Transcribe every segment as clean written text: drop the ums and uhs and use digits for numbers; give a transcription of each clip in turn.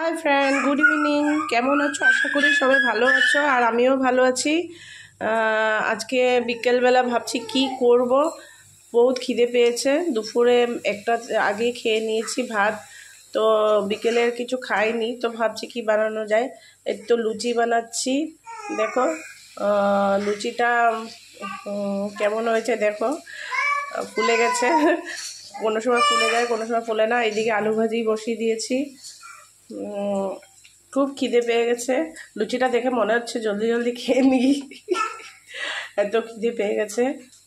Hi friend, good evening. কেমন আছো? আশা করি সবাই ভালো আছো, আর আমিও ভালো আছি। আজকে বিকেলবেলা ভাবছি কি করব। বহুত খিদে পেয়েছে। দুপুরে একটা আগে খেয়ে নিয়েছি ভাত, তো বিকেলের কিছু খাইনি, তো ভাবছি কি বানানো যায়। এই তো লুচি বানাচ্ছি। দেখো লুচিটা কেমন হয়েছে দেখো। ফুলে গেছে। কোনো সময় ফুলে যায়, কোনো সময় ফুলে না। এইদিকে আলু ভাজি বসিয়ে দিয়েছি। খুব খিদে পেয়ে গেছে। লুচিটা দেখে মনে হচ্ছে জলদি জলদি খেয়ে নিই। এত খিদে পেয়ে গেছে।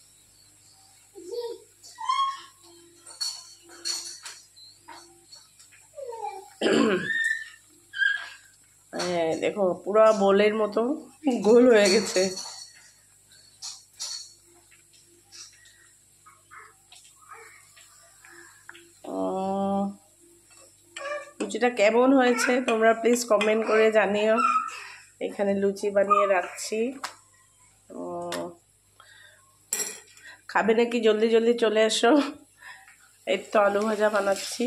হ্যাঁ দেখো, পুরো বোলের মতো গোল হয়ে গেছে। লুচিটা কেমন হয়েছে তোমরা প্লিজ কমেন্ট করে জানিও। এখানে লুচি বানিয়ে রাখছি। খাবে নাকি জলদি জলদি চলে এসো। এই তো আলু ভাজা বানাচ্ছি।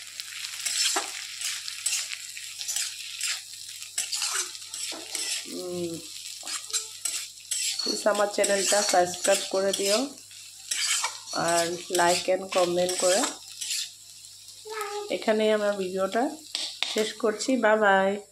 প্লিজ আমার চ্যানেলটা সাবস্ক্রাইব করে দিও আর লাইক অ্যান্ড কমেন্ট করে। এখানেই আমার ভিডিওটা শেষ করছি। Bye by.